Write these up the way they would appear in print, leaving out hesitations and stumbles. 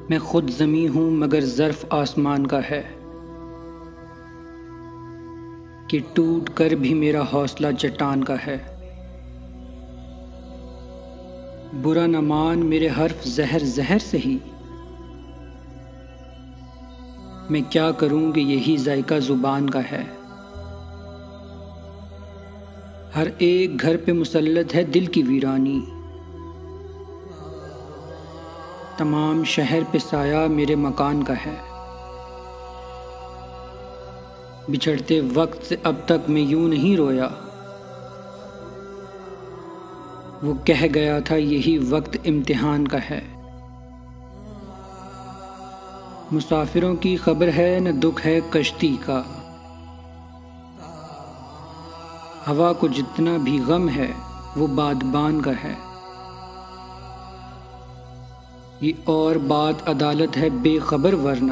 मैं खुद ज़मी हूँ मगर ज़र्फ़ आसमान का है कि टूट कर भी मेरा हौसला चट्टान का है। बुरा न मान मेरे हर्फ ज़हर ज़हर से ही, मैं क्या करूँ कि यही ज़ायका ज़ुबान का है। हर एक घर पे मुसल्लत है दिल की वीरानी, तमाम शहर पे साया मेरे मकान का है। बिछड़ते वक्त से अब तक मैं यूं नहीं रोया, वो कह गया था यही वक्त इम्तिहान का है। मुसाफिरों की खबर है न दुख है कश्ती का, हवा को जितना भी गम है वो बादबान का है। ये और बात अदालत है बेखबर वरना,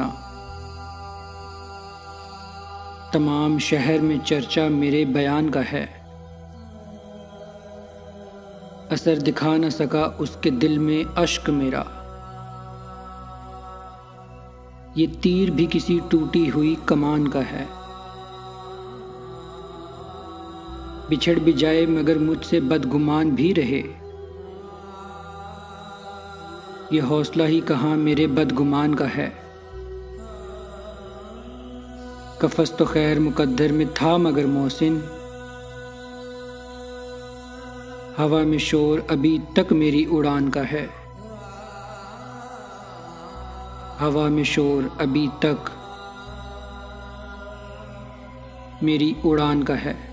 तमाम शहर में चर्चा मेरे बयान का है। असर दिखा न सका उसके दिल में अश्क मेरा, ये तीर भी किसी टूटी हुई कमान का है। बिछड़ भी जाए मगर मुझसे बदगुमान भी रहे, ये हौसला ही कहाँ मेरे बदगुमान का है। कफस तो खैर मुकद्दर में था मगर मोहसिन, हवा में शोर अभी तक मेरी उड़ान का है। हवा में शोर अभी तक मेरी उड़ान का है।